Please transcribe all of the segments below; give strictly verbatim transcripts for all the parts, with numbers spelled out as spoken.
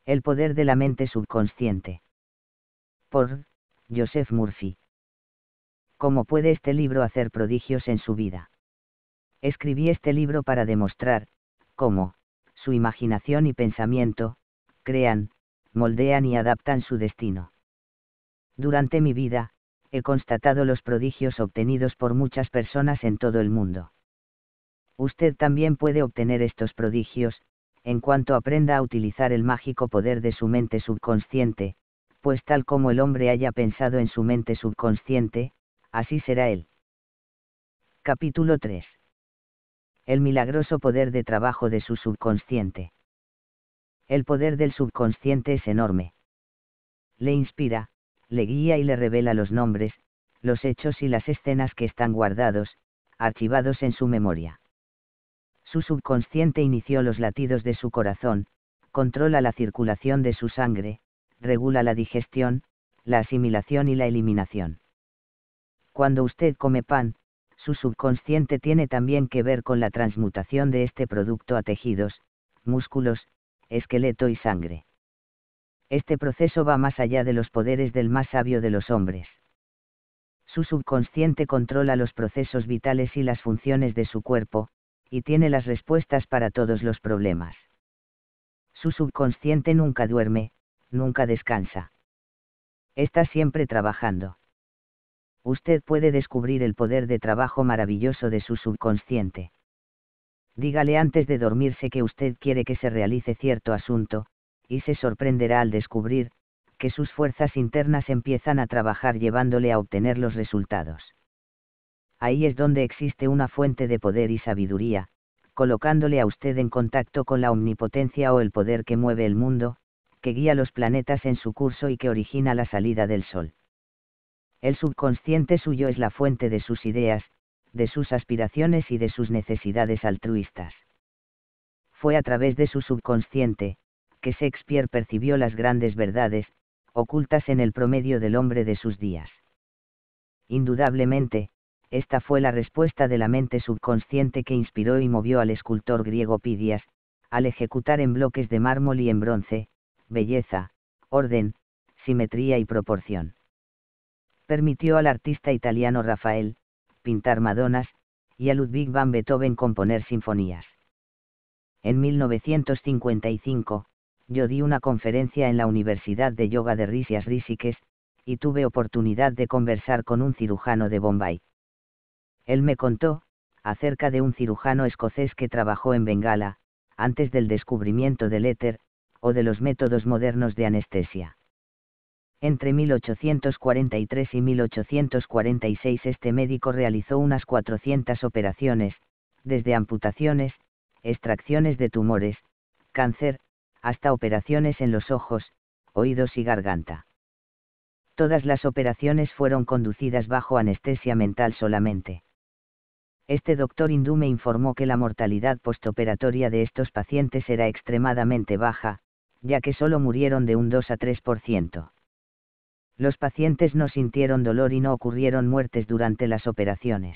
El poder de la mente subconsciente. Por Joseph Murphy. ¿Cómo puede este libro hacer prodigios en su vida? Escribí este libro para demostrar cómo su imaginación y pensamiento crean, moldean y adaptan su destino. Durante mi vida, he constatado los prodigios obtenidos por muchas personas en todo el mundo. Usted también puede obtener estos prodigios, en cuanto aprenda a utilizar el mágico poder de su mente subconsciente, pues tal como el hombre haya pensado en su mente subconsciente, así será él. Capítulo tres. El milagroso poder de trabajo de su subconsciente. El poder del subconsciente es enorme. Le inspira, le guía y le revela los nombres, los hechos y las escenas que están guardados, archivados en su memoria. Su subconsciente inició los latidos de su corazón, controla la circulación de su sangre, regula la digestión, la asimilación y la eliminación. Cuando usted come pan, su subconsciente tiene también que ver con la transmutación de este producto a tejidos, músculos, esqueleto y sangre. Este proceso va más allá de los poderes del más sabio de los hombres. Su subconsciente controla los procesos vitales y las funciones de su cuerpo, y tiene las respuestas para todos los problemas. Su subconsciente nunca duerme, nunca descansa. Está siempre trabajando. Usted puede descubrir el poder de trabajo maravilloso de su subconsciente. Dígale antes de dormirse que usted quiere que se realice cierto asunto, y se sorprenderá al descubrir que sus fuerzas internas empiezan a trabajar llevándole a obtener los resultados. Ahí es donde existe una fuente de poder y sabiduría, colocándole a usted en contacto con la omnipotencia o el poder que mueve el mundo, que guía los planetas en su curso y que origina la salida del sol. El subconsciente suyo es la fuente de sus ideas, de sus aspiraciones y de sus necesidades altruistas. Fue a través de su subconsciente, que Shakespeare percibió las grandes verdades, ocultas en el promedio del hombre de sus días. Indudablemente, esta fue la respuesta de la mente subconsciente que inspiró y movió al escultor griego Pidias, al ejecutar en bloques de mármol y en bronce, belleza, orden, simetría y proporción. Permitió al artista italiano Rafael pintar Madonas, y a Ludwig van Beethoven componer sinfonías. En mil novecientos cincuenta y cinco, yo di una conferencia en la Universidad de Yoga de Rishi Rishikesh, y tuve oportunidad de conversar con un cirujano de Bombay. Él me contó, acerca de un cirujano escocés que trabajó en Bengala, antes del descubrimiento del éter, o de los métodos modernos de anestesia. Entre mil ochocientos cuarenta y tres y mil ochocientos cuarenta y seis este médico realizó unas cuatrocientas operaciones, desde amputaciones, extracciones de tumores, cáncer, hasta operaciones en los ojos, oídos y garganta. Todas las operaciones fueron conducidas bajo anestesia mental solamente. Este doctor hindú me informó que la mortalidad postoperatoria de estos pacientes era extremadamente baja, ya que solo murieron de un dos a tres por ciento. Los pacientes no sintieron dolor y no ocurrieron muertes durante las operaciones.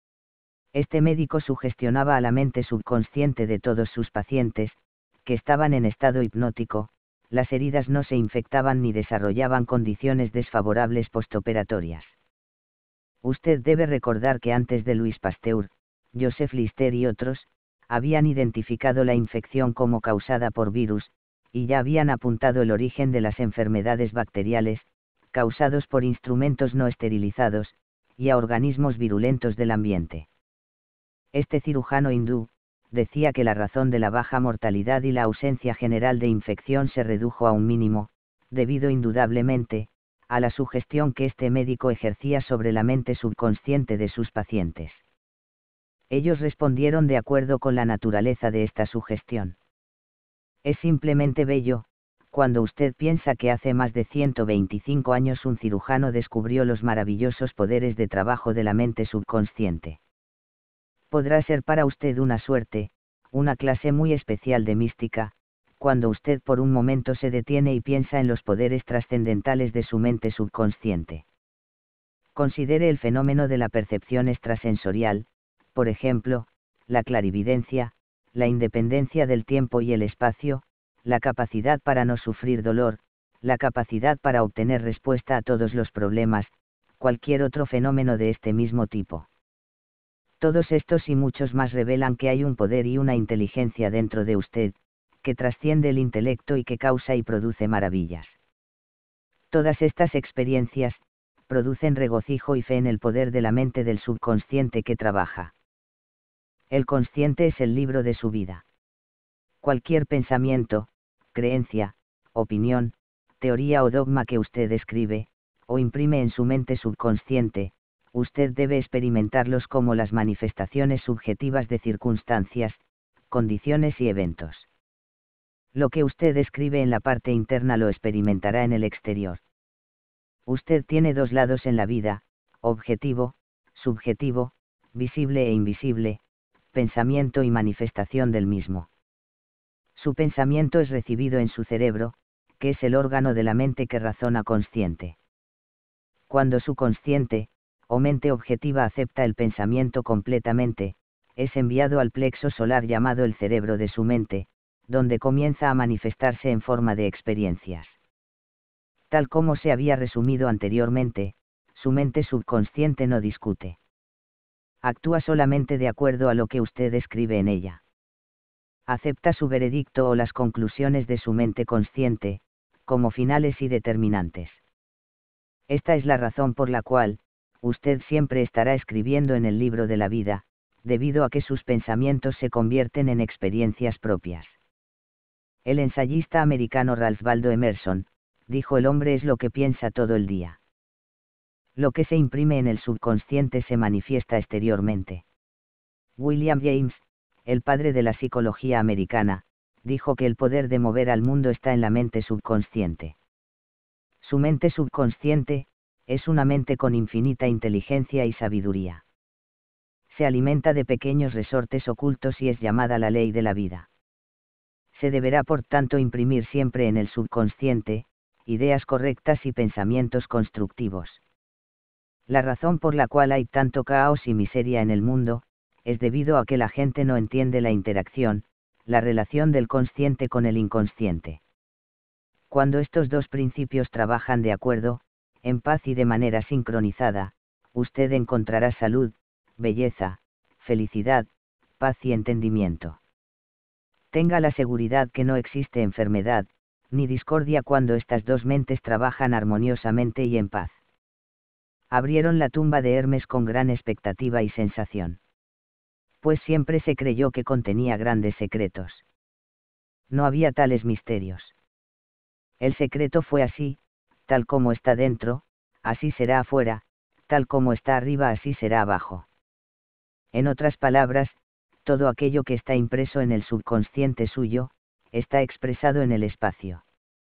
Este médico sugestionaba a la mente subconsciente de todos sus pacientes, que estaban en estado hipnótico, las heridas no se infectaban ni desarrollaban condiciones desfavorables postoperatorias. Usted debe recordar que antes de Louis Pasteur, Joseph Lister y otros, habían identificado la infección como causada por virus, y ya habían apuntado el origen de las enfermedades bacteriales, causados por instrumentos no esterilizados, y a organismos virulentos del ambiente. Este cirujano hindú decía que la razón de la baja mortalidad y la ausencia general de infección se redujo a un mínimo, debido indudablemente a la sugestión que este médico ejercía sobre la mente subconsciente de sus pacientes. Ellos respondieron de acuerdo con la naturaleza de esta sugestión. Es simplemente bello, cuando usted piensa que hace más de ciento veinticinco años un cirujano descubrió los maravillosos poderes de trabajo de la mente subconsciente. Podrá ser para usted una suerte, una clase muy especial de mística, cuando usted por un momento se detiene y piensa en los poderes trascendentales de su mente subconsciente. Considere el fenómeno de la percepción extrasensorial, por ejemplo, la clarividencia, la independencia del tiempo y el espacio, la capacidad para no sufrir dolor, la capacidad para obtener respuesta a todos los problemas, cualquier otro fenómeno de este mismo tipo. Todos estos y muchos más revelan que hay un poder y una inteligencia dentro de usted, que trasciende el intelecto y que causa y produce maravillas. Todas estas experiencias, producen regocijo y fe en el poder de la mente del subconsciente que trabaja. El consciente es el libro de su vida. Cualquier pensamiento, creencia, opinión, teoría o dogma que usted escribe, o imprime en su mente subconsciente, usted debe experimentarlos como las manifestaciones subjetivas de circunstancias, condiciones y eventos. Lo que usted escribe en la parte interna lo experimentará en el exterior. Usted tiene dos lados en la vida, objetivo, subjetivo, visible e invisible, pensamiento y manifestación del mismo. Su pensamiento es recibido en su cerebro, que es el órgano de la mente que razona consciente. Cuando su consciente, o mente objetiva acepta el pensamiento completamente, es enviado al plexo solar llamado el cerebro de su mente, donde comienza a manifestarse en forma de experiencias. Tal como se había resumido anteriormente, su mente subconsciente no discute. Actúa solamente de acuerdo a lo que usted escribe en ella. Acepta su veredicto o las conclusiones de su mente consciente, como finales y determinantes. Esta es la razón por la cual, usted siempre estará escribiendo en el libro de la vida, debido a que sus pensamientos se convierten en experiencias propias. El ensayista americano Ralph Waldo Emerson, dijo: el hombre es lo que piensa todo el día. Lo que se imprime en el subconsciente se manifiesta exteriormente. William James, el padre de la psicología americana, dijo que el poder de mover al mundo está en la mente subconsciente. Su mente subconsciente, es una mente con infinita inteligencia y sabiduría. Se alimenta de pequeños resortes ocultos y es llamada la ley de la vida. Se deberá por tanto imprimir siempre en el subconsciente, ideas correctas y pensamientos constructivos. La razón por la cual hay tanto caos y miseria en el mundo, es debido a que la gente no entiende la interacción, la relación del consciente con el inconsciente. Cuando estos dos principios trabajan de acuerdo, en paz y de manera sincronizada, usted encontrará salud, belleza, felicidad, paz y entendimiento. Tenga la seguridad que no existe enfermedad, ni discordia cuando estas dos mentes trabajan armoniosamente y en paz. Abrieron la tumba de Hermes con gran expectativa y sensación. Pues siempre se creyó que contenía grandes secretos. No había tales misterios. El secreto fue así: tal como está dentro, así será afuera; tal como está arriba, así será abajo. En otras palabras, todo aquello que está impreso en el subconsciente suyo, está expresado en el espacio.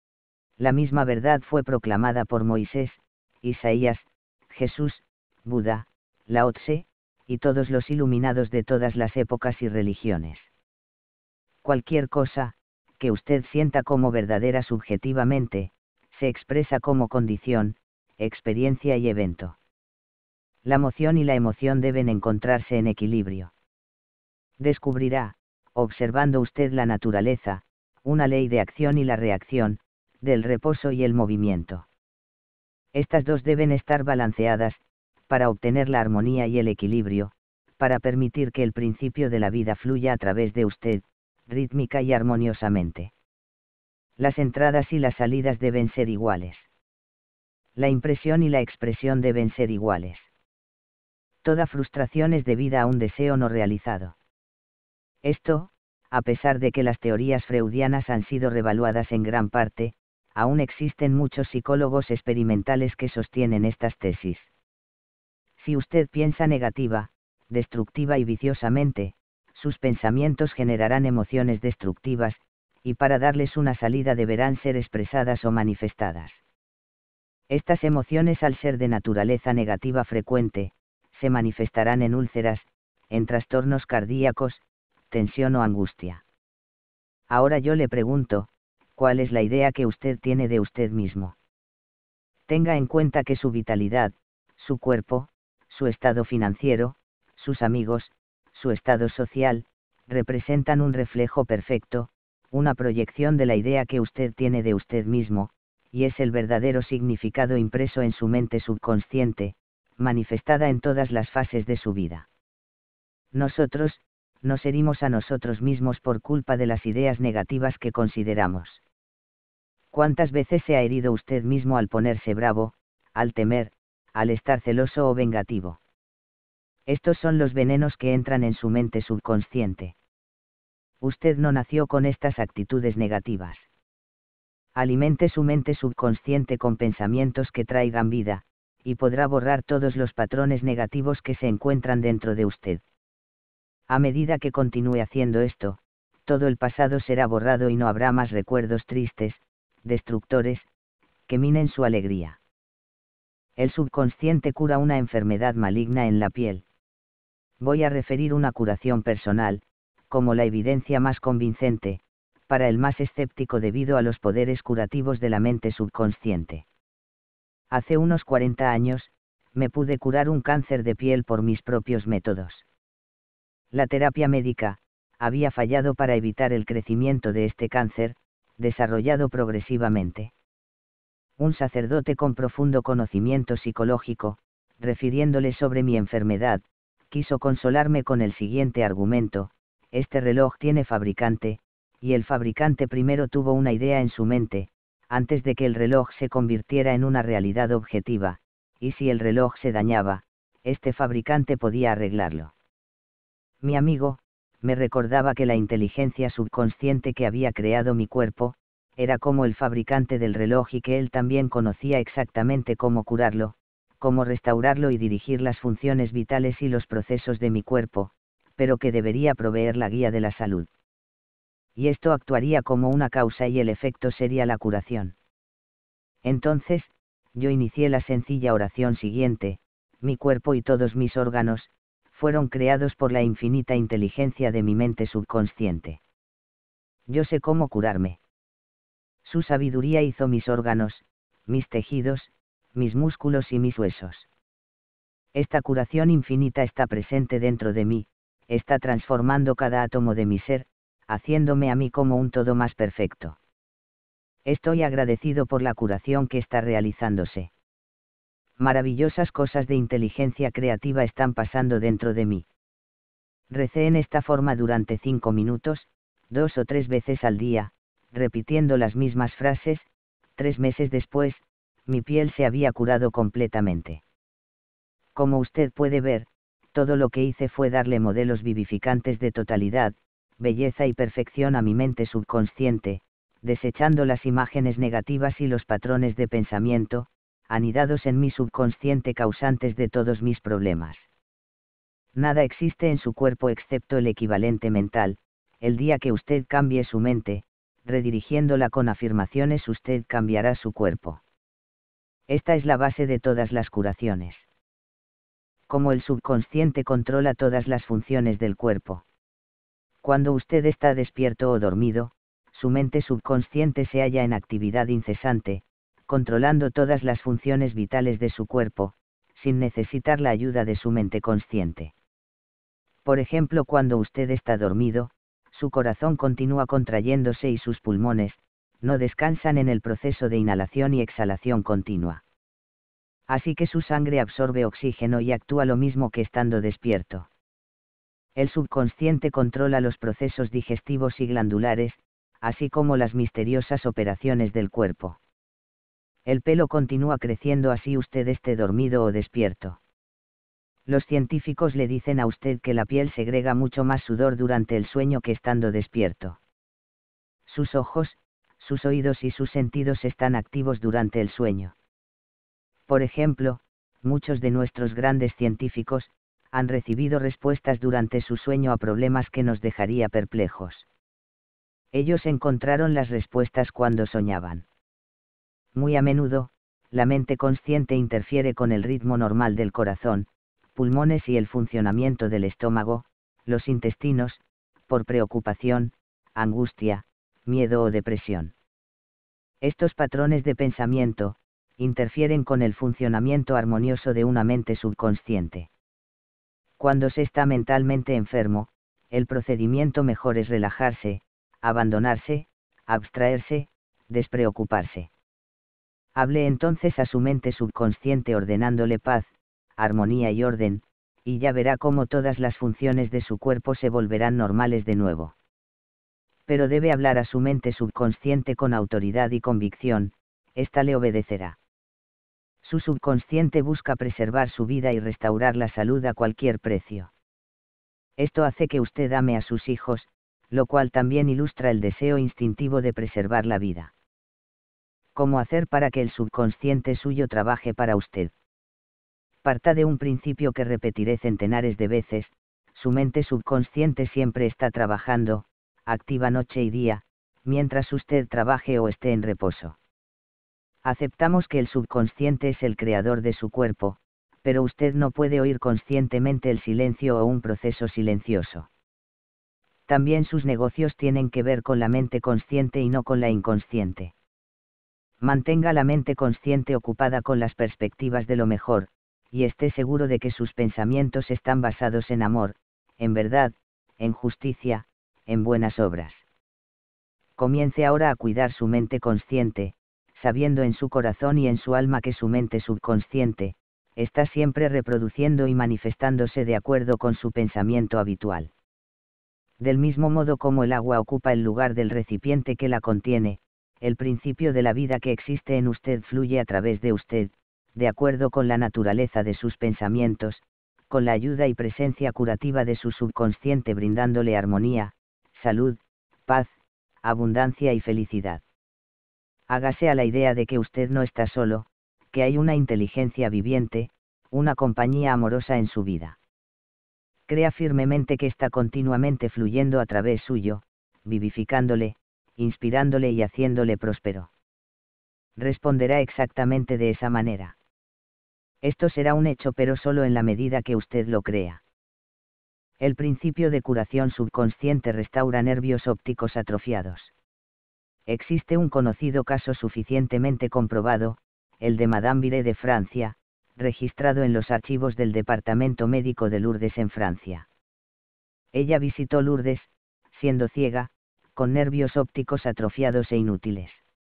La misma verdad fue proclamada por Moisés, Isaías, Jesús, Buda, Lao Tse, y todos los iluminados de todas las épocas y religiones. Cualquier cosa, que usted sienta como verdadera subjetivamente, se expresa como condición, experiencia y evento. La moción y la emoción deben encontrarse en equilibrio. Descubrirá, observando usted la naturaleza, una ley de acción y la reacción, del reposo y el movimiento. Estas dos deben estar balanceadas, para obtener la armonía y el equilibrio, para permitir que el principio de la vida fluya a través de usted, rítmica y armoniosamente. Las entradas y las salidas deben ser iguales. La impresión y la expresión deben ser iguales. Toda frustración es debida a un deseo no realizado. Esto, a pesar de que las teorías freudianas han sido revaluadas en gran parte, aún existen muchos psicólogos experimentales que sostienen estas tesis. Si usted piensa negativa, destructiva y viciosamente, sus pensamientos generarán emociones destructivas, y para darles una salida deberán ser expresadas o manifestadas. Estas emociones, al ser de naturaleza negativa frecuente, se manifestarán en úlceras, en trastornos cardíacos, tensión o angustia. Ahora yo le pregunto, ¿cuál es la idea que usted tiene de usted mismo? Tenga en cuenta que su vitalidad, su cuerpo, su estado financiero, sus amigos, su estado social, representan un reflejo perfecto, una proyección de la idea que usted tiene de usted mismo, y es el verdadero significado impreso en su mente subconsciente, manifestada en todas las fases de su vida. Nosotros, nos herimos a nosotros mismos por culpa de las ideas negativas que consideramos. ¿Cuántas veces se ha herido usted mismo al ponerse bravo, al temer, al estar celoso o vengativo? Estos son los venenos que entran en su mente subconsciente. Usted no nació con estas actitudes negativas. Alimente su mente subconsciente con pensamientos que traigan vida, y podrá borrar todos los patrones negativos que se encuentran dentro de usted. A medida que continúe haciendo esto, todo el pasado será borrado y no habrá más recuerdos tristes, destructores, que minen su alegría. El subconsciente cura una enfermedad maligna en la piel. Voy a referir una curación personal, como la evidencia más convincente, para el más escéptico debido a los poderes curativos de la mente subconsciente. Hace unos cuarenta años, me pude curar un cáncer de piel por mis propios métodos. La terapia médica había fallado para evitar el crecimiento de este cáncer, desarrollado progresivamente. Un sacerdote con profundo conocimiento psicológico, refiriéndole sobre mi enfermedad, quiso consolarme con el siguiente argumento: este reloj tiene fabricante, y el fabricante primero tuvo una idea en su mente, antes de que el reloj se convirtiera en una realidad objetiva, y si el reloj se dañaba, este fabricante podía arreglarlo. Mi amigo me recordaba que la inteligencia subconsciente que había creado mi cuerpo, era como el fabricante del reloj y que él también conocía exactamente cómo curarlo, cómo restaurarlo y dirigir las funciones vitales y los procesos de mi cuerpo, pero que debería proveer la guía de la salud. Y esto actuaría como una causa y el efecto sería la curación. Entonces, yo inicié la sencilla oración siguiente: mi cuerpo y todos mis órganos, fueron creados por la infinita inteligencia de mi mente subconsciente. Yo sé cómo curarme. Su sabiduría hizo mis órganos, mis tejidos, mis músculos y mis huesos. Esta curación infinita está presente dentro de mí, está transformando cada átomo de mi ser, haciéndome a mí como un todo más perfecto. Estoy agradecido por la curación que está realizándose. Maravillosas cosas de inteligencia creativa están pasando dentro de mí. Recé en esta forma durante cinco minutos, dos o tres veces al día, repitiendo las mismas frases. Tres meses después, mi piel se había curado completamente. Como usted puede ver, todo lo que hice fue darle modelos vivificantes de totalidad, belleza y perfección a mi mente subconsciente, desechando las imágenes negativas y los patrones de pensamiento, anidados en mi subconsciente causantes de todos mis problemas. Nada existe en su cuerpo excepto el equivalente mental. El día que usted cambie su mente, redirigiéndola con afirmaciones, usted cambiará su cuerpo. Esta es la base de todas las curaciones. Como el subconsciente controla todas las funciones del cuerpo. Cuando usted está despierto o dormido, su mente subconsciente se halla en actividad incesante, controlando todas las funciones vitales de su cuerpo, sin necesitar la ayuda de su mente consciente. Por ejemplo, cuando usted está dormido, su corazón continúa contrayéndose y sus pulmones no descansan en el proceso de inhalación y exhalación continua. Así que su sangre absorbe oxígeno y actúa lo mismo que estando despierto. El subconsciente controla los procesos digestivos y glandulares, así como las misteriosas operaciones del cuerpo. El pelo continúa creciendo así usted esté dormido o despierto. Los científicos le dicen a usted que la piel segrega mucho más sudor durante el sueño que estando despierto. Sus ojos, sus oídos y sus sentidos están activos durante el sueño. Por ejemplo, muchos de nuestros grandes científicos han recibido respuestas durante su sueño a problemas que nos dejaría perplejos. Ellos encontraron las respuestas cuando soñaban. Muy a menudo, la mente consciente interfiere con el ritmo normal del corazón, pulmones y el funcionamiento del estómago, los intestinos, por preocupación, angustia, miedo o depresión. Estos patrones de pensamiento interfieren con el funcionamiento armonioso de una mente subconsciente. Cuando se está mentalmente enfermo, el procedimiento mejor es relajarse, abandonarse, abstraerse, despreocuparse. Hable entonces a su mente subconsciente ordenándole paz, armonía y orden, y ya verá cómo todas las funciones de su cuerpo se volverán normales de nuevo. Pero debe hablar a su mente subconsciente con autoridad y convicción, ésta le obedecerá. Su subconsciente busca preservar su vida y restaurar la salud a cualquier precio. Esto hace que usted ame a sus hijos, lo cual también ilustra el deseo instintivo de preservar la vida. ¿Cómo hacer para que el subconsciente suyo trabaje para usted? Parta de un principio que repetiré centenares de veces: su mente subconsciente siempre está trabajando, activa noche y día, mientras usted trabaje o esté en reposo. Aceptamos que el subconsciente es el creador de su cuerpo, pero usted no puede oír conscientemente el silencio o un proceso silencioso. También sus negocios tienen que ver con la mente consciente y no con la inconsciente. Mantenga la mente consciente ocupada con las perspectivas de lo mejor, y esté seguro de que sus pensamientos están basados en amor, en verdad, en justicia, en buenas obras. Comience ahora a cuidar su mente consciente, sabiendo en su corazón y en su alma que su mente subconsciente está siempre reproduciendo y manifestándose de acuerdo con su pensamiento habitual. Del mismo modo como el agua ocupa el lugar del recipiente que la contiene, el principio de la vida que existe en usted fluye a través de usted, de acuerdo con la naturaleza de sus pensamientos, con la ayuda y presencia curativa de su subconsciente brindándole armonía, salud, paz, abundancia y felicidad. Hágase a la idea de que usted no está solo, que hay una inteligencia viviente, una compañía amorosa en su vida. Crea firmemente que está continuamente fluyendo a través suyo, vivificándole, inspirándole y haciéndole próspero. Responderá exactamente de esa manera. Esto será un hecho, pero solo en la medida que usted lo crea. El principio de curación subconsciente restaura nervios ópticos atrofiados. Existe un conocido caso suficientemente comprobado, el de Madame Viré de Francia, registrado en los archivos del Departamento Médico de Lourdes en Francia. Ella visitó Lourdes, siendo ciega, con nervios ópticos atrofiados e inútiles.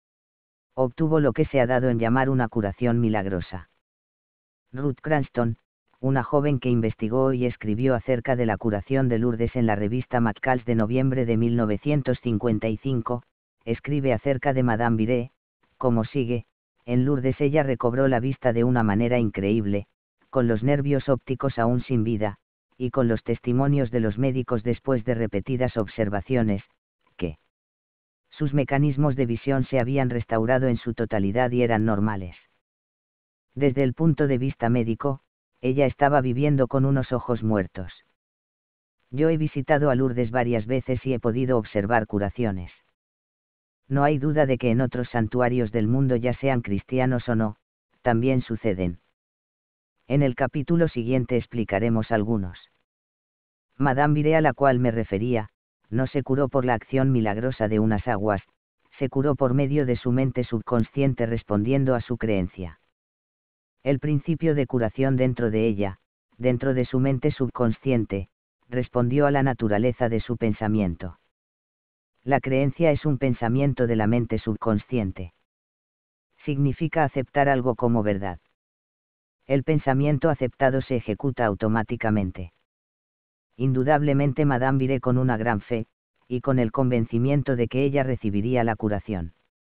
Obtuvo lo que se ha dado en llamar una curación milagrosa. Ruth Cranston, una joven que investigó y escribió acerca de la curación de Lourdes en la revista McCalls de noviembre de mil novecientos cincuenta y cinco, escribe acerca de Madame Viré, como sigue: en Lourdes ella recobró la vista de una manera increíble, con los nervios ópticos aún sin vida, y con los testimonios de los médicos después de repetidas observaciones, que sus mecanismos de visión se habían restaurado en su totalidad y eran normales. Desde el punto de vista médico, ella estaba viviendo con unos ojos muertos. Yo he visitado a Lourdes varias veces y he podido observar curaciones. No hay duda de que en otros santuarios del mundo, ya sean cristianos o no, también suceden. En el capítulo siguiente explicaremos algunos. Madame Viré, a la cual me refería, no se curó por la acción milagrosa de unas aguas, se curó por medio de su mente subconsciente respondiendo a su creencia. El principio de curación dentro de ella, dentro de su mente subconsciente, respondió a la naturaleza de su pensamiento. La creencia es un pensamiento de la mente subconsciente. Significa aceptar algo como verdad. El pensamiento aceptado se ejecuta automáticamente. Indudablemente Madame Viré, con una gran fe, y con el convencimiento de que ella recibiría la curación.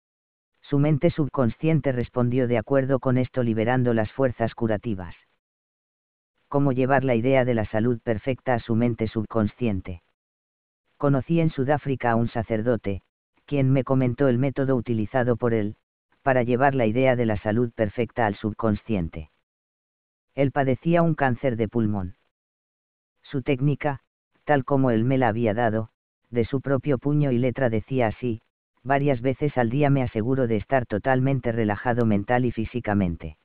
Su mente subconsciente respondió de acuerdo con esto, liberando las fuerzas curativas. ¿Cómo llevar la idea de la salud perfecta a su mente subconsciente? Conocí en Sudáfrica a un sacerdote, quien me comentó el método utilizado por él, para llevar la idea de la salud perfecta al subconsciente. Él padecía un cáncer de pulmón. Su técnica, tal como él me la había dado, de su propio puño y letra, decía así: varias veces al día me aseguro de estar totalmente relajado mental y físicamente.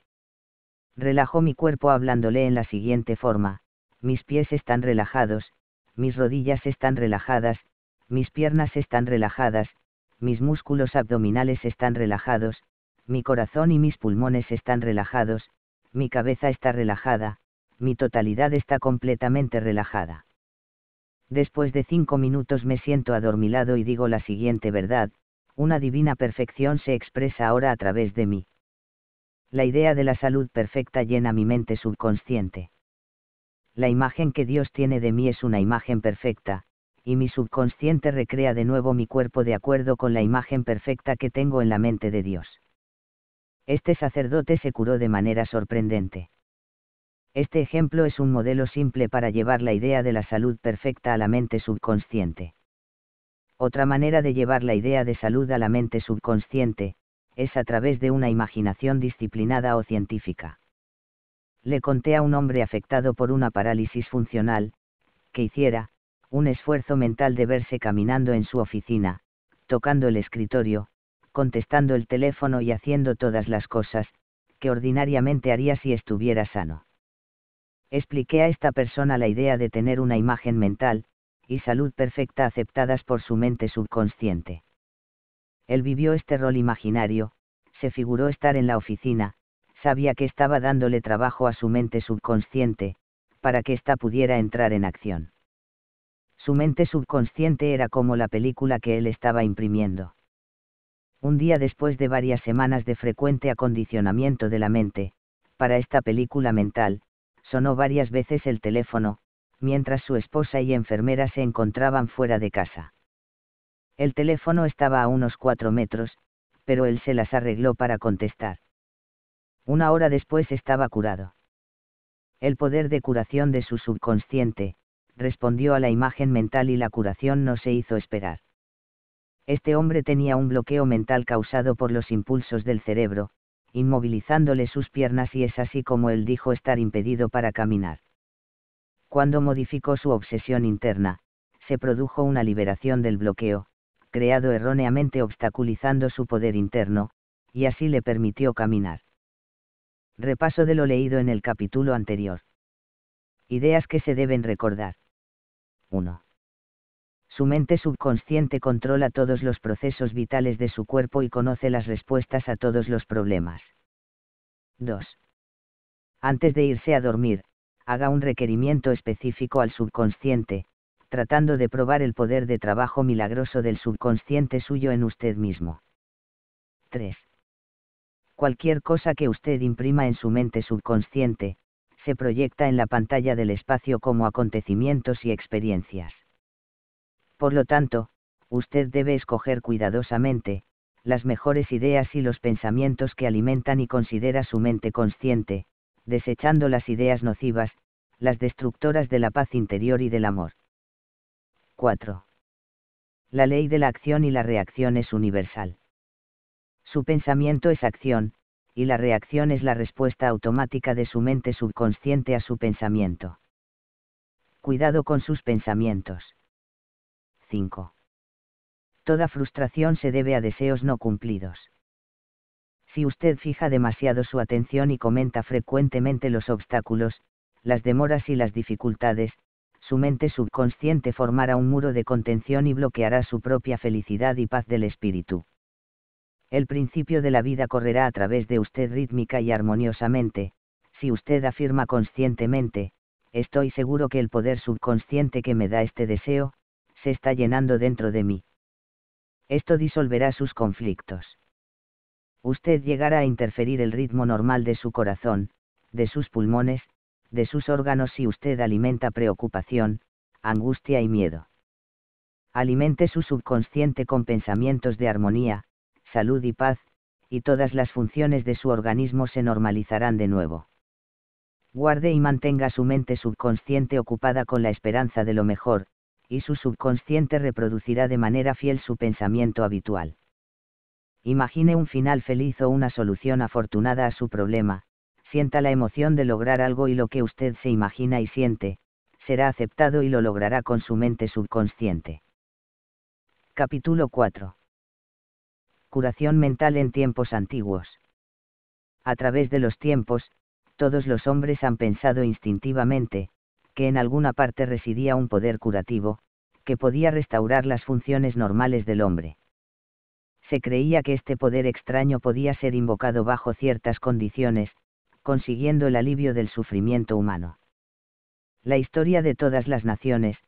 Relajó mi cuerpo hablándole en la siguiente forma: mis pies están relajados, mis rodillas están relajadas, mis piernas están relajadas, mis músculos abdominales están relajados, mi corazón y mis pulmones están relajados, mi cabeza está relajada, mi totalidad está completamente relajada. Después de cinco minutos me siento adormilado y digo la siguiente verdad: una divina perfección se expresa ahora a través de mí. La idea de la salud perfecta llena mi mente subconsciente. La imagen que Dios tiene de mí es una imagen perfecta, y mi subconsciente recrea de nuevo mi cuerpo de acuerdo con la imagen perfecta que tengo en la mente de Dios. Este sacerdote se curó de manera sorprendente. Este ejemplo es un modelo simple para llevar la idea de la salud perfecta a la mente subconsciente. Otra manera de llevar la idea de salud a la mente subconsciente, es a través de una imaginación disciplinada o científica. Le conté a un hombre afectado por una parálisis funcional, que hiciera un esfuerzo mental de verse caminando en su oficina, tocando el escritorio, contestando el teléfono y haciendo todas las cosas que ordinariamente haría si estuviera sano. Expliqué a esta persona la idea de tener una imagen mental y salud perfecta aceptadas por su mente subconsciente. Él vivió este rol imaginario, se figuró estar en la oficina, sabía que estaba dándole trabajo a su mente subconsciente, para que ésta pudiera entrar en acción. Su mente subconsciente era como la película que él estaba imprimiendo. Un día después de varias semanas de frecuente acondicionamiento de la mente, para esta película mental, sonó varias veces el teléfono, mientras su esposa y enfermera se encontraban fuera de casa. El teléfono estaba a unos cuatro metros, pero él se las arregló para contestar. Una hora después estaba curado. El poder de curación de su subconsciente respondió a la imagen mental y la curación no se hizo esperar. Este hombre tenía un bloqueo mental causado por los impulsos del cerebro, inmovilizándole sus piernas, y es así como él dijo estar impedido para caminar. Cuando modificó su obsesión interna, se produjo una liberación del bloqueo, creado erróneamente obstaculizando su poder interno, y así le permitió caminar. Repaso de lo leído en el capítulo anterior. Ideas que se deben recordar. uno. Su mente subconsciente controla todos los procesos vitales de su cuerpo y conoce las respuestas a todos los problemas. dos. Antes de irse a dormir, haga un requerimiento específico al subconsciente, tratando de probar el poder de trabajo milagroso del subconsciente suyo en usted mismo. tres. Cualquier cosa que usted imprima en su mente subconsciente, se proyecta en la pantalla del espacio como acontecimientos y experiencias. Por lo tanto, usted debe escoger cuidadosamente las mejores ideas y los pensamientos que alimentan y considera su mente consciente, desechando las ideas nocivas, las destructoras de la paz interior y del amor. cuatro. La ley de la acción y la reacción es universal. Su pensamiento es acción, y la reacción es la respuesta automática de su mente subconsciente a su pensamiento. Cuidado con sus pensamientos. cinco. Toda frustración se debe a deseos no cumplidos. Si usted fija demasiado su atención y comenta frecuentemente los obstáculos, las demoras y las dificultades, su mente subconsciente formará un muro de contención y bloqueará su propia felicidad y paz del espíritu. El principio de la vida correrá a través de usted rítmica y armoniosamente, si usted afirma conscientemente: estoy seguro que el poder subconsciente que me da este deseo, se está llenando dentro de mí. Esto disolverá sus conflictos. Usted llegará a interferir el ritmo normal de su corazón, de sus pulmones, de sus órganos si usted alimenta preocupación, angustia y miedo. Alimente su subconsciente con pensamientos de armonía, salud y paz, y todas las funciones de su organismo se normalizarán de nuevo. Guarde y mantenga su mente subconsciente ocupada con la esperanza de lo mejor, y su subconsciente reproducirá de manera fiel su pensamiento habitual. Imagine un final feliz o una solución afortunada a su problema, sienta la emoción de lograr algo, y lo que usted se imagina y siente, será aceptado y lo logrará con su mente subconsciente. Capítulo cuatro. Curación mental en tiempos antiguos. A través de los tiempos, todos los hombres han pensado instintivamente, que en alguna parte residía un poder curativo, que podía restaurar las funciones normales del hombre. Se creía que este poder extraño podía ser invocado bajo ciertas condiciones, consiguiendo el alivio del sufrimiento humano. La historia de todas las naciones,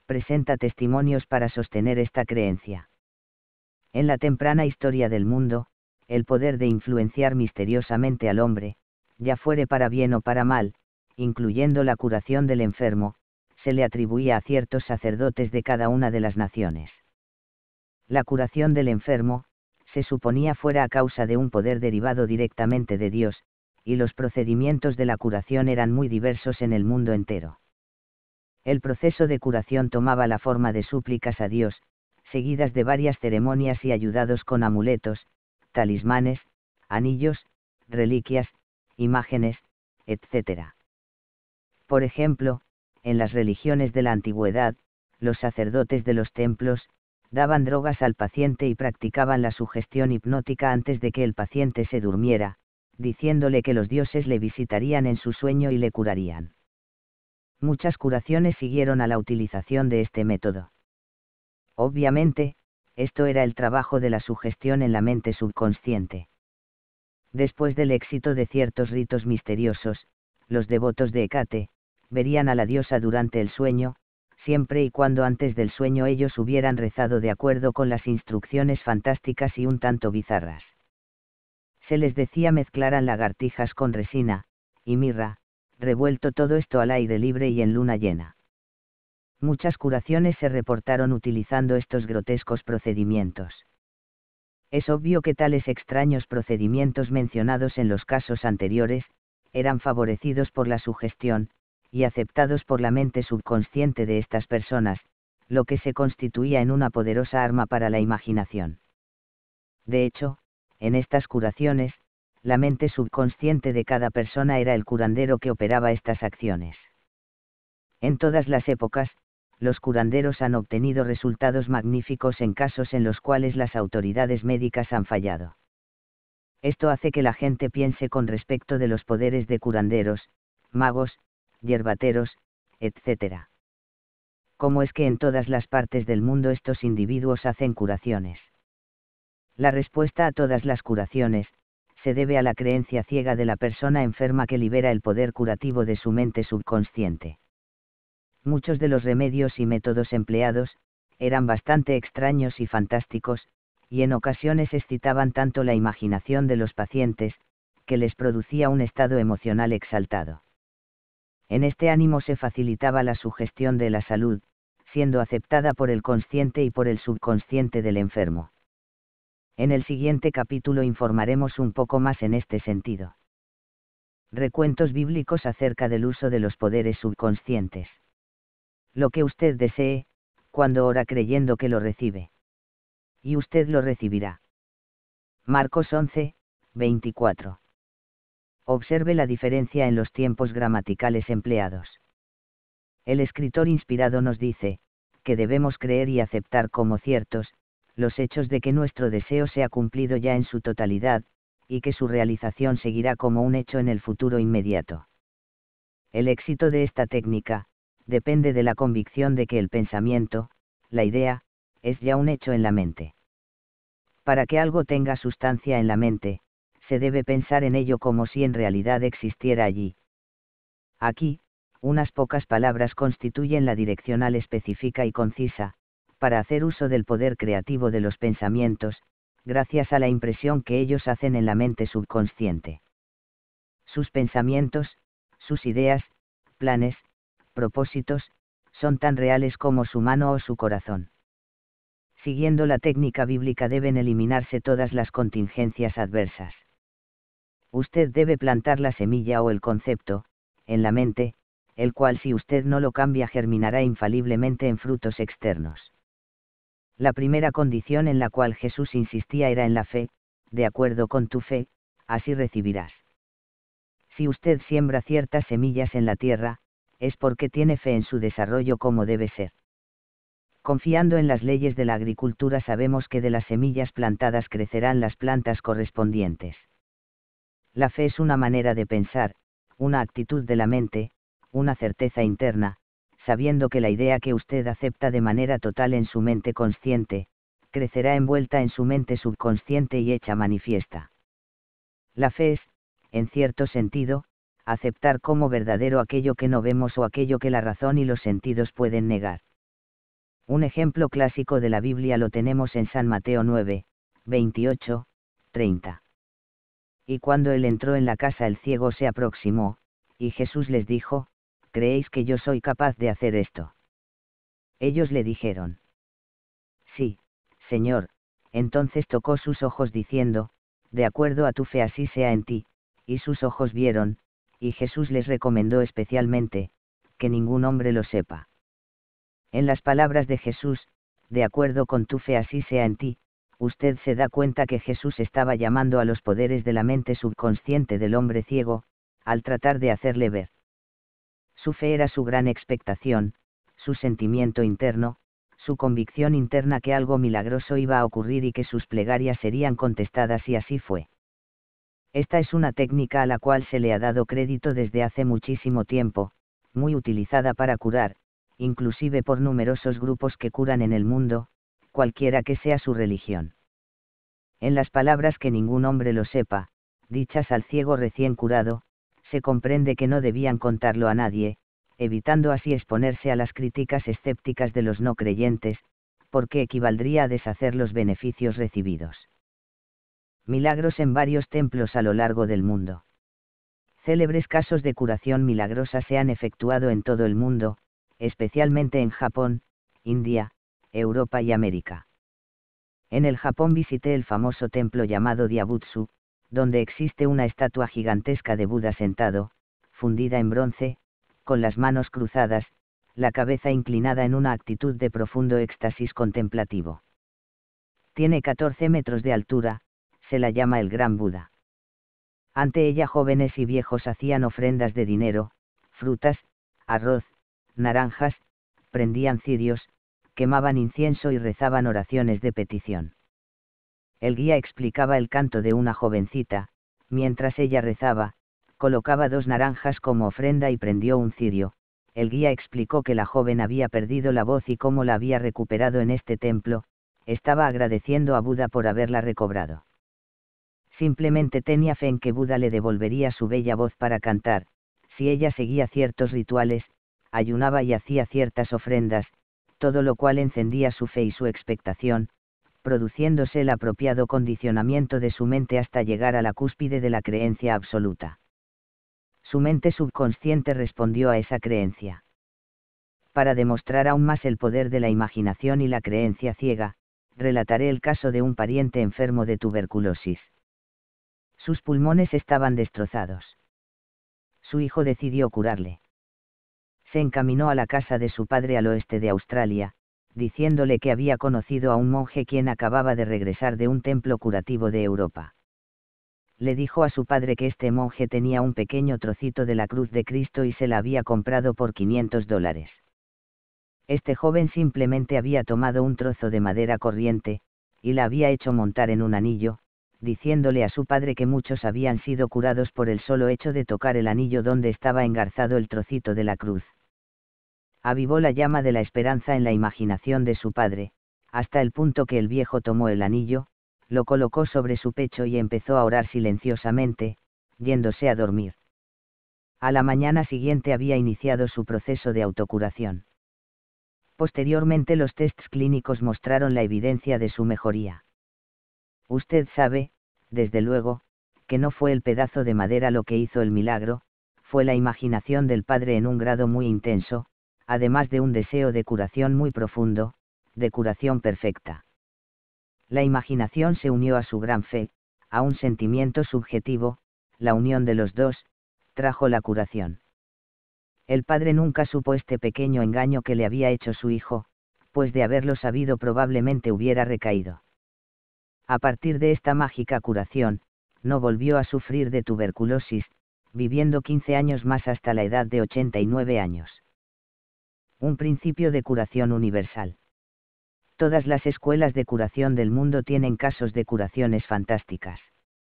presenta testimonios para sostener esta creencia. En la temprana historia del mundo, el poder de influenciar misteriosamente al hombre, ya fuere para bien o para mal, incluyendo la curación del enfermo, se le atribuía a ciertos sacerdotes de cada una de las naciones. La curación del enfermo, se suponía fuera a causa de un poder derivado directamente de Dios, y los procedimientos de la curación eran muy diversos en el mundo entero. El proceso de curación tomaba la forma de súplicas a Dios, seguidas de varias ceremonias y ayudados con amuletos, talismanes, anillos, reliquias, imágenes, etcétera. Por ejemplo, en las religiones de la antigüedad, los sacerdotes de los templos, daban drogas al paciente y practicaban la sugestión hipnótica antes de que el paciente se durmiera, diciéndole que los dioses le visitarían en su sueño y le curarían. Muchas curaciones siguieron a la utilización de este método. Obviamente, esto era el trabajo de la sugestión en la mente subconsciente. Después del éxito de ciertos ritos misteriosos, los devotos de Hécate verían a la diosa durante el sueño, siempre y cuando antes del sueño ellos hubieran rezado de acuerdo con las instrucciones fantásticas y un tanto bizarras. Se les decía mezclaran lagartijas con resina y mirra, revuelto todo esto al aire libre y en luna llena. Muchas curaciones se reportaron utilizando estos grotescos procedimientos. Es obvio que tales extraños procedimientos mencionados en los casos anteriores, eran favorecidos por la sugestión, y aceptados por la mente subconsciente de estas personas, lo que se constituía en una poderosa arma para la imaginación. De hecho, en estas curaciones, la mente subconsciente de cada persona era el curandero que operaba estas acciones. En todas las épocas, los curanderos han obtenido resultados magníficos en casos en los cuales las autoridades médicas han fallado. Esto hace que la gente piense con respecto de los poderes de curanderos, magos, yerbateros, etcétera. ¿Cómo es que en todas las partes del mundo estos individuos hacen curaciones? La respuesta a todas las curaciones, se debe a la creencia ciega de la persona enferma que libera el poder curativo de su mente subconsciente. Muchos de los remedios y métodos empleados, eran bastante extraños y fantásticos, y en ocasiones excitaban tanto la imaginación de los pacientes, que les producía un estado emocional exaltado. En este ánimo se facilitaba la sugestión de la salud, siendo aceptada por el consciente y por el subconsciente del enfermo. En el siguiente capítulo informaremos un poco más en este sentido. Recuentos bíblicos acerca del uso de los poderes subconscientes. Lo que usted desee, cuando ora creyendo que lo recibe. Y usted lo recibirá. Marcos once, veinticuatro. Observe la diferencia en los tiempos gramaticales empleados. El escritor inspirado nos dice, que debemos creer y aceptar como ciertos, los hechos de que nuestro deseo se ha cumplido ya en su totalidad, y que su realización seguirá como un hecho en el futuro inmediato. El éxito de esta técnica, depende de la convicción de que el pensamiento, la idea, es ya un hecho en la mente. Para que algo tenga sustancia en la mente, se debe pensar en ello como si en realidad existiera allí. Aquí, unas pocas palabras constituyen la direccional específica y concisa, para hacer uso del poder creativo de los pensamientos, gracias a la impresión que ellos hacen en la mente subconsciente. Sus pensamientos, sus ideas, planes, propósitos, son tan reales como su mano o su corazón. Siguiendo la técnica bíblica deben eliminarse todas las contingencias adversas. Usted debe plantar la semilla o el concepto, en la mente, el cual si usted no lo cambia germinará infaliblemente en frutos externos. La primera condición en la cual Jesús insistía era en la fe, de acuerdo con tu fe, así recibirás. Si usted siembra ciertas semillas en la tierra, es porque tiene fe en su desarrollo como debe ser. Confiando en las leyes de la agricultura sabemos que de las semillas plantadas crecerán las plantas correspondientes. La fe es una manera de pensar, una actitud de la mente, una certeza interna, sabiendo que la idea que usted acepta de manera total en su mente consciente, crecerá envuelta en su mente subconsciente y hecha manifiesta. La fe es, en cierto sentido, aceptar como verdadero aquello que no vemos o aquello que la razón y los sentidos pueden negar. Un ejemplo clásico de la Biblia lo tenemos en San Mateo nueve, veintiocho, treinta. Y cuando él entró en la casa el ciego se aproximó, y Jesús les dijo, ¿creéis que yo soy capaz de hacer esto? Ellos le dijeron, sí, Señor. Entonces tocó sus ojos diciendo, de acuerdo a tu fe así sea en ti, y sus ojos vieron, y Jesús les recomendó especialmente, que ningún hombre lo sepa. En las palabras de Jesús, de acuerdo con tu fe así sea en ti, usted se da cuenta que Jesús estaba llamando a los poderes de la mente subconsciente del hombre ciego, al tratar de hacerle ver. Su fe era su gran expectación, su sentimiento interno, su convicción interna que algo milagroso iba a ocurrir y que sus plegarias serían contestadas, y así fue. Esta es una técnica a la cual se le ha dado crédito desde hace muchísimo tiempo, muy utilizada para curar, inclusive por numerosos grupos que curan en el mundo, cualquiera que sea su religión. En las palabras que ningún hombre lo sepa, dichas al ciego recién curado, se comprende que no debían contarlo a nadie, evitando así exponerse a las críticas escépticas de los no creyentes, porque equivaldría a deshacer los beneficios recibidos. Milagros en varios templos a lo largo del mundo. Célebres casos de curación milagrosa se han efectuado en todo el mundo, especialmente en Japón, India, Europa y América. En el Japón visité el famoso templo llamado Diabutsu, donde existe una estatua gigantesca de Buda sentado, fundida en bronce, con las manos cruzadas, la cabeza inclinada en una actitud de profundo éxtasis contemplativo. Tiene catorce metros de altura, se la llama el Gran Buda. Ante ella jóvenes y viejos hacían ofrendas de dinero, frutas, arroz, naranjas, prendían cirios, quemaban incienso y rezaban oraciones de petición. El guía explicaba el canto de una jovencita, mientras ella rezaba, colocaba dos naranjas como ofrenda y prendió un cirio. El guía explicó que la joven había perdido la voz y cómo la había recuperado en este templo, estaba agradeciendo a Buda por haberla recobrado. Simplemente tenía fe en que Buda le devolvería su bella voz para cantar, si ella seguía ciertos rituales, ayunaba y hacía ciertas ofrendas, todo lo cual encendía su fe y su expectación, produciéndose el apropiado condicionamiento de su mente hasta llegar a la cúspide de la creencia absoluta. Su mente subconsciente respondió a esa creencia. Para demostrar aún más el poder de la imaginación y la creencia ciega, relataré el caso de un pariente enfermo de tuberculosis. Sus pulmones estaban destrozados. Su hijo decidió curarle. Se encaminó a la casa de su padre al oeste de Australia, diciéndole que había conocido a un monje quien acababa de regresar de un templo curativo de Europa. Le dijo a su padre que este monje tenía un pequeño trocito de la cruz de Cristo y se la había comprado por quinientos dólares. Este joven simplemente había tomado un trozo de madera corriente, y la había hecho montar en un anillo, diciéndole a su padre que muchos habían sido curados por el solo hecho de tocar el anillo donde estaba engarzado el trocito de la cruz. Avivó la llama de la esperanza en la imaginación de su padre, hasta el punto que el viejo tomó el anillo, lo colocó sobre su pecho y empezó a orar silenciosamente, yéndose a dormir. A la mañana siguiente había iniciado su proceso de autocuración. Posteriormente los tests clínicos mostraron la evidencia de su mejoría. Usted sabe, desde luego, que no fue el pedazo de madera lo que hizo el milagro, fue la imaginación del padre en un grado muy intenso, además de un deseo de curación muy profundo, de curación perfecta. La imaginación se unió a su gran fe, a un sentimiento subjetivo, la unión de los dos, trajo la curación. El padre nunca supo este pequeño engaño que le había hecho su hijo, pues de haberlo sabido probablemente hubiera recaído. A partir de esta mágica curación, no volvió a sufrir de tuberculosis, viviendo quince años más hasta la edad de ochenta y nueve años. Un principio de curación universal. Todas las escuelas de curación del mundo tienen casos de curaciones fantásticas.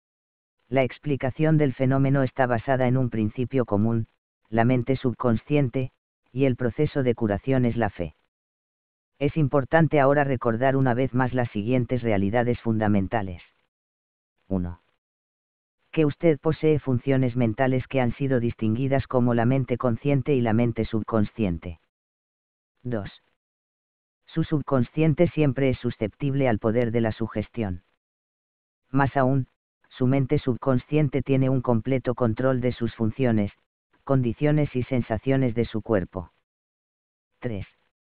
La explicación del fenómeno está basada en un principio común, la mente subconsciente, y el proceso de curación es la fe. Es importante ahora recordar una vez más las siguientes realidades fundamentales. uno. Que usted posee funciones mentales que han sido distinguidas como la mente consciente y la mente subconsciente. dos. Su subconsciente siempre es susceptible al poder de la sugestión. Más aún, su mente subconsciente tiene un completo control de sus funciones, condiciones y sensaciones de su cuerpo. tres.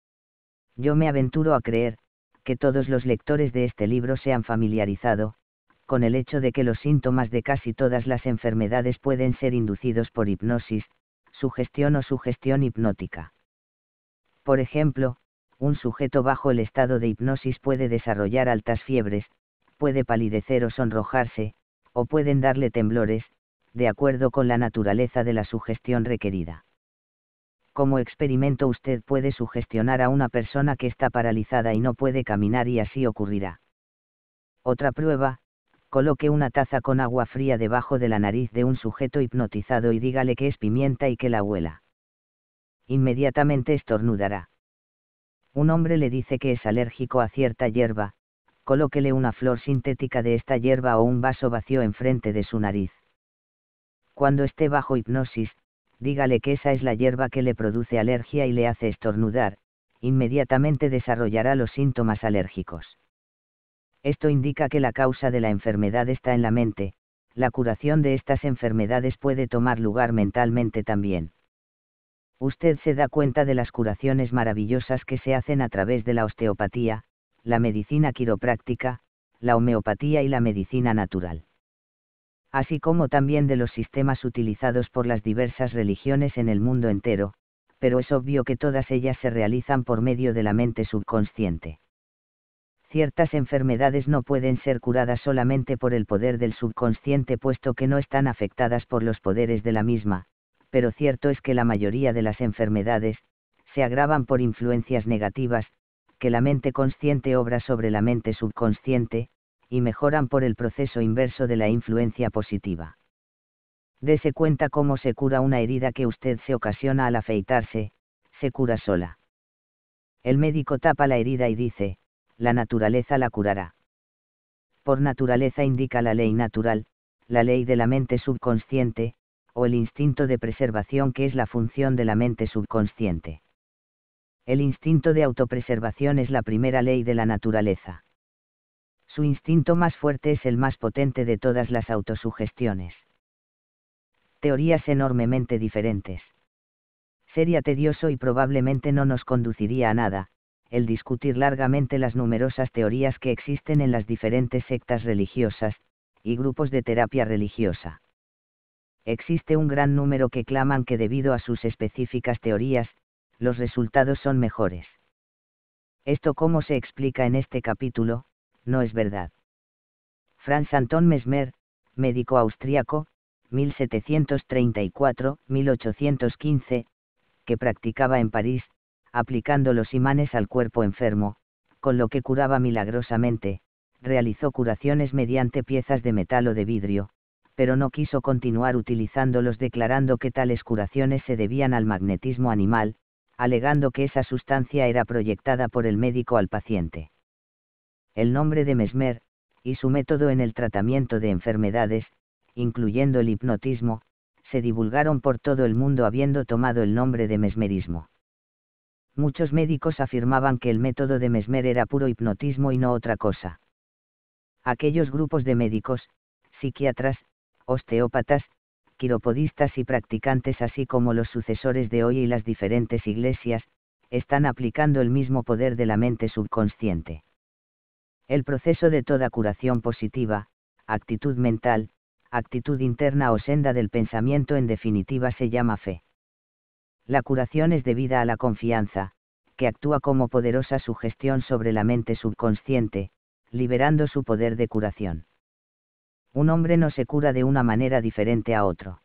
Yo me aventuro a creer, que todos los lectores de este libro se han familiarizado, con el hecho de que los síntomas de casi todas las enfermedades pueden ser inducidos por hipnosis, sugestión o sugestión hipnótica. Por ejemplo, un sujeto bajo el estado de hipnosis puede desarrollar altas fiebres, puede palidecer o sonrojarse, o pueden darle temblores, de acuerdo con la naturaleza de la sugestión requerida. Como experimento usted puede sugestionar a una persona que está paralizada y no puede caminar y así ocurrirá. Otra prueba, coloque una taza con agua fría debajo de la nariz de un sujeto hipnotizado y dígale que es pimienta y que la huela. Inmediatamente estornudará. Un hombre le dice que es alérgico a cierta hierba, colóquele una flor sintética de esta hierba o un vaso vacío enfrente de su nariz. Cuando esté bajo hipnosis, dígale que esa es la hierba que le produce alergia y le hace estornudar, inmediatamente desarrollará los síntomas alérgicos. Esto indica que la causa de la enfermedad está en la mente, la curación de estas enfermedades puede tomar lugar mentalmente también. Usted se da cuenta de las curaciones maravillosas que se hacen a través de la osteopatía, la medicina quiropráctica, la homeopatía y la medicina natural. Así como también de los sistemas utilizados por las diversas religiones en el mundo entero, pero es obvio que todas ellas se realizan por medio de la mente subconsciente. Ciertas enfermedades no pueden ser curadas solamente por el poder del subconsciente puesto que no están afectadas por los poderes de la misma, pero cierto es que la mayoría de las enfermedades, se agravan por influencias negativas, que la mente consciente obra sobre la mente subconsciente, y mejoran por el proceso inverso de la influencia positiva. Dese cuenta cómo se cura una herida que usted se ocasiona al afeitarse, se cura sola. El médico tapa la herida y dice, la naturaleza la curará. Por naturaleza indica la ley natural, la ley de la mente subconsciente, o el instinto de preservación que es la función de la mente subconsciente. El instinto de autopreservación es la primera ley de la naturaleza. Su instinto más fuerte es el más potente de todas las autosugestiones. Teorías enormemente diferentes. Sería tedioso y probablemente no nos conduciría a nada, el discutir largamente las numerosas teorías que existen en las diferentes sectas religiosas, y grupos de terapia religiosa. Existe un gran número que claman que debido a sus específicas teorías, los resultados son mejores. Esto, como se explica en este capítulo, no es verdad. Franz Anton Mesmer, médico austríaco, mil setecientos treinta y cuatro a mil ochocientos quince, que practicaba en París, aplicando los imanes al cuerpo enfermo, con lo que curaba milagrosamente, realizó curaciones mediante piezas de metal o de vidrio, pero no quiso continuar utilizándolos declarando que tales curaciones se debían al magnetismo animal, alegando que esa sustancia era proyectada por el médico al paciente. El nombre de Mesmer, y su método en el tratamiento de enfermedades, incluyendo el hipnotismo, se divulgaron por todo el mundo habiendo tomado el nombre de mesmerismo. Muchos médicos afirmaban que el método de Mesmer era puro hipnotismo y no otra cosa. Aquellos grupos de médicos, psiquiatras, osteópatas, quiropodistas y practicantes así como los sucesores de hoy y las diferentes iglesias, están aplicando el mismo poder de la mente subconsciente. El proceso de toda curación positiva, actitud mental, actitud interna o senda del pensamiento en definitiva se llama fe. La curación es debida a la confianza, que actúa como poderosa sugestión sobre la mente subconsciente, liberando su poder de curación. Un hombre no se cura de una manera diferente a otro.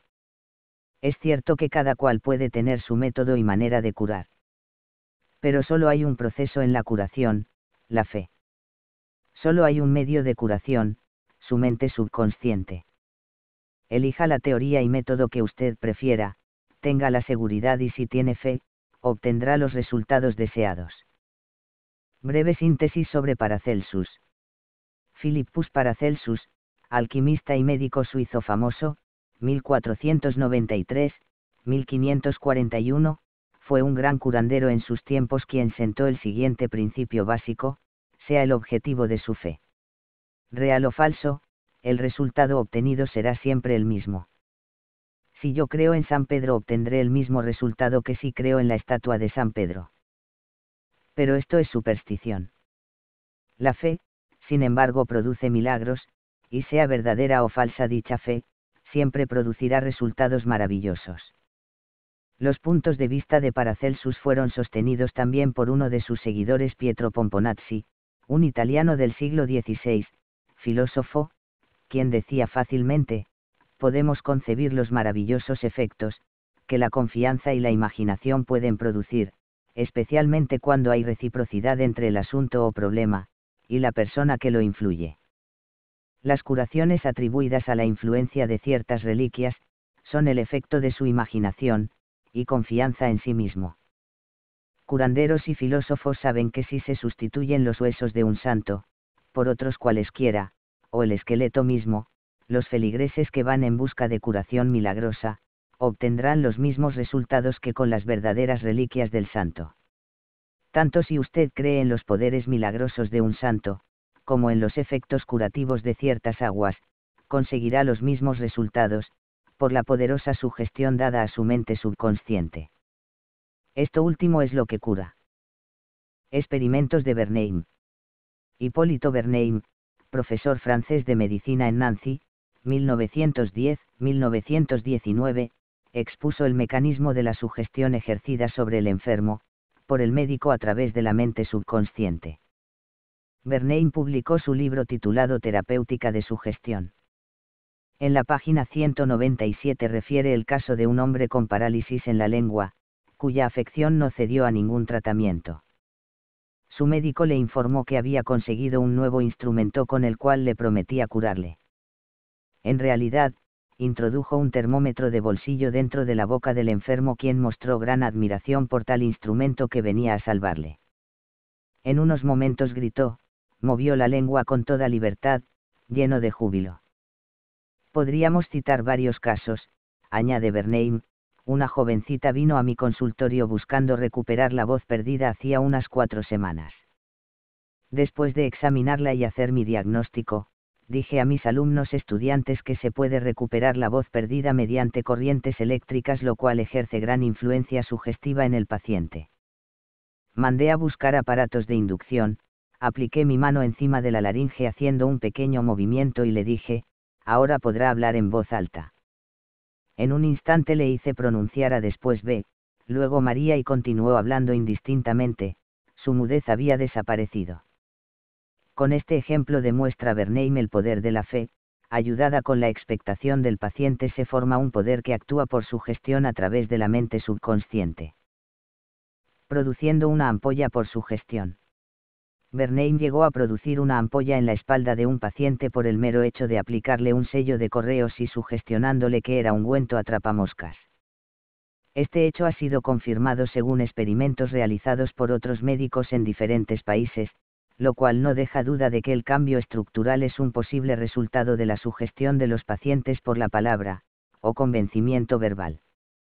Es cierto que cada cual puede tener su método y manera de curar. Pero solo hay un proceso en la curación, la fe. Solo hay un medio de curación, su mente subconsciente. Elija la teoría y método que usted prefiera, tenga la seguridad y si tiene fe, obtendrá los resultados deseados. Breve síntesis sobre Paracelsus. Philippus Paracelsus, alquimista y médico suizo famoso, mil cuatrocientos noventa y tres a mil quinientos cuarenta y uno, fue un gran curandero en sus tiempos quien sentó el siguiente principio básico: sea el objetivo de su fe real o falso, el resultado obtenido será siempre el mismo. Si yo creo en San Pedro obtendré el mismo resultado que si creo en la estatua de San Pedro. Pero esto es superstición. La fe, sin embargo, produce milagros, y sea verdadera o falsa dicha fe, siempre producirá resultados maravillosos. Los puntos de vista de Paracelsus fueron sostenidos también por uno de sus seguidores, Pietro Pomponazzi, un italiano del siglo dieciséis, filósofo, quien decía fácilmente: podemos concebir los maravillosos efectos que la confianza y la imaginación pueden producir, especialmente cuando hay reciprocidad entre el asunto o problema y la persona que lo influye. Las curaciones atribuidas a la influencia de ciertas reliquias son el efecto de su imaginación y confianza en sí mismo. Curanderos y filósofos saben que si se sustituyen los huesos de un santo por otros cualesquiera, o el esqueleto mismo, los feligreses que van en busca de curación milagrosa obtendrán los mismos resultados que con las verdaderas reliquias del santo. Tanto si usted cree en los poderes milagrosos de un santo, como en los efectos curativos de ciertas aguas, conseguirá los mismos resultados, por la poderosa sugestión dada a su mente subconsciente. Esto último es lo que cura. Experimentos de Bernheim. Hipólito Bernheim, profesor francés de medicina en Nancy, mil novecientos diez a mil novecientos diecinueve, expuso el mecanismo de la sugestión ejercida sobre el enfermo, por el médico a través de la mente subconsciente. Bernheim publicó su libro titulado Terapéutica de Sugestión. En la página ciento noventa y siete refiere el caso de un hombre con parálisis en la lengua, cuya afección no cedió a ningún tratamiento. Su médico le informó que había conseguido un nuevo instrumento con el cual le prometía curarle. En realidad, introdujo un termómetro de bolsillo dentro de la boca del enfermo, quien mostró gran admiración por tal instrumento que venía a salvarle. En unos momentos gritó, movió la lengua con toda libertad, lleno de júbilo. Podríamos citar varios casos, añade Bernheim. Una jovencita vino a mi consultorio buscando recuperar la voz perdida hacía unas cuatro semanas. Después de examinarla y hacer mi diagnóstico, dije a mis alumnos estudiantes que se puede recuperar la voz perdida mediante corrientes eléctricas, lo cual ejerce gran influencia sugestiva en el paciente. Mandé a buscar aparatos de inducción, apliqué mi mano encima de la laringe haciendo un pequeño movimiento y le dije: ahora podrá hablar en voz alta. En un instante le hice pronunciar a después B, luego María, y continuó hablando indistintamente, su mudez había desaparecido. Con este ejemplo demuestra Bernheim el poder de la fe, ayudada con la expectación del paciente se forma un poder que actúa por sugestión a través de la mente subconsciente. Produciendo una ampolla por sugestión. Bernheim llegó a producir una ampolla en la espalda de un paciente por el mero hecho de aplicarle un sello de correos y sugestionándole que era ungüento atrapamoscas. Este hecho ha sido confirmado según experimentos realizados por otros médicos en diferentes países, lo cual no deja duda de que el cambio estructural es un posible resultado de la sugestión de los pacientes por la palabra, o convencimiento verbal.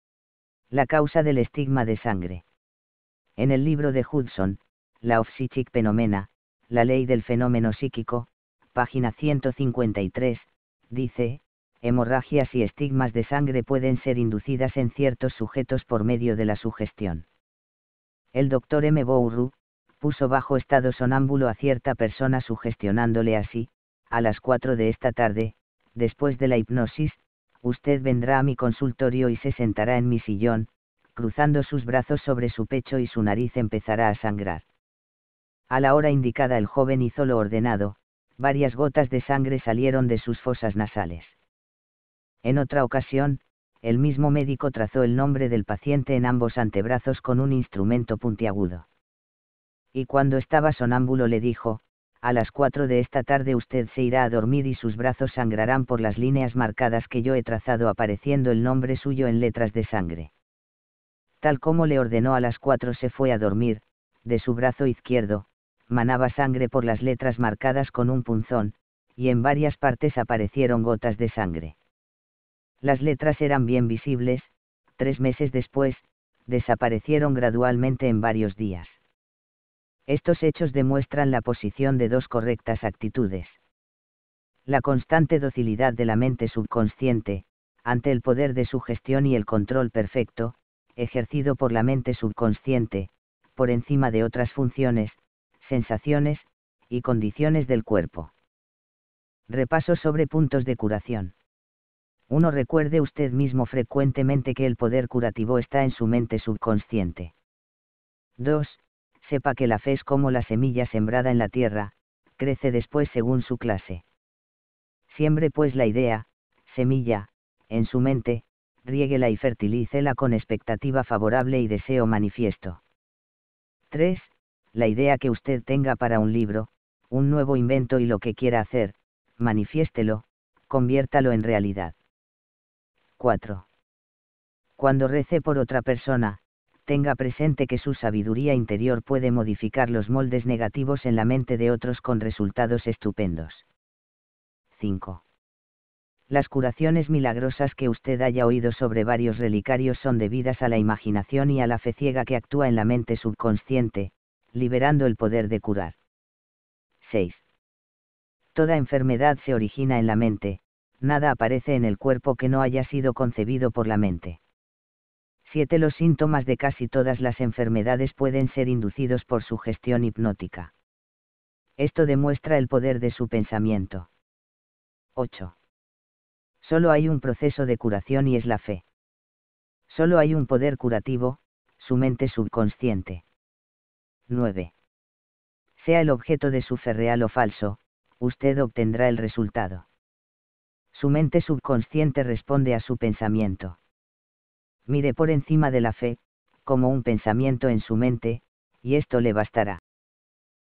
La causa del estigma de sangre. En el libro de Hudson, La of Psychic Phenomena, la ley del fenómeno psíquico, página ciento cincuenta y tres, dice: hemorragias y estigmas de sangre pueden ser inducidas en ciertos sujetos por medio de la sugestión. El doctor M. Bourru puso bajo estado sonámbulo a cierta persona sugestionándole así: a las cuatro de esta tarde, después de la hipnosis, usted vendrá a mi consultorio y se sentará en mi sillón, cruzando sus brazos sobre su pecho y su nariz empezará a sangrar. A la hora indicada el joven hizo lo ordenado, varias gotas de sangre salieron de sus fosas nasales. En otra ocasión, el mismo médico trazó el nombre del paciente en ambos antebrazos con un instrumento puntiagudo. Y cuando estaba sonámbulo le dijo: a las cuatro de esta tarde usted se irá a dormir y sus brazos sangrarán por las líneas marcadas que yo he trazado, apareciendo el nombre suyo en letras de sangre. Tal como le ordenó, a las cuatro se fue a dormir, de su brazo izquierdo manaba sangre por las letras marcadas con un punzón, y en varias partes aparecieron gotas de sangre. Las letras eran bien visibles. Tres meses después, desaparecieron gradualmente en varios días. Estos hechos demuestran la posición de dos correctas actitudes. La constante docilidad de la mente subconsciente, ante el poder de sugestión y el control perfecto, ejercido por la mente subconsciente, por encima de otras funciones, sensaciones, y condiciones del cuerpo. Repaso sobre puntos de curación. uno. Recuerde usted mismo frecuentemente que el poder curativo está en su mente subconsciente. dos. Sepa que la fe es como la semilla sembrada en la tierra, crece después según su clase. Siembre pues la idea, semilla, en su mente, riéguela y fertilícela con expectativa favorable y deseo manifiesto. tres. La idea que usted tenga para un libro, un nuevo invento y lo que quiera hacer, manifiéstelo, conviértalo en realidad. cuatro. Cuando rece por otra persona, tenga presente que su sabiduría interior puede modificar los moldes negativos en la mente de otros con resultados estupendos. cinco. Las curaciones milagrosas que usted haya oído sobre varios relicarios son debidas a la imaginación y a la fe ciega que actúa en la mente subconsciente, liberando el poder de curar. seis. Toda enfermedad se origina en la mente, nada aparece en el cuerpo que no haya sido concebido por la mente. siete. Los síntomas de casi todas las enfermedades pueden ser inducidos por sugestión hipnótica. Esto demuestra el poder de su pensamiento. ocho. Solo hay un proceso de curación y es la fe. Solo hay un poder curativo, su mente subconsciente. nueve. Sea el objeto de su fe real o falso, usted obtendrá el resultado. Su mente subconsciente responde a su pensamiento. Mire por encima de la fe, como un pensamiento en su mente, y esto le bastará.